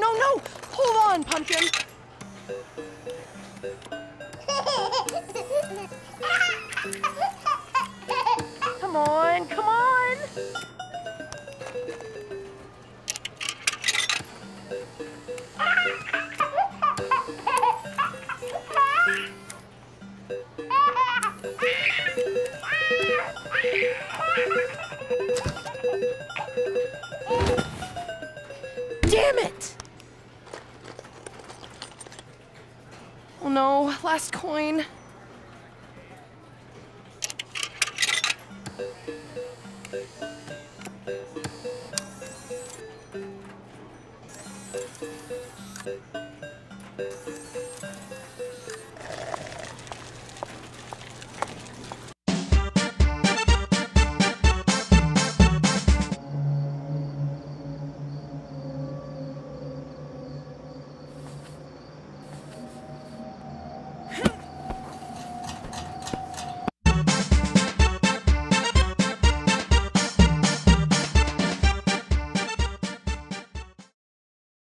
No, no! Hold on, Pumpkin! Come on, come on! Damn it! Oh no, last coin.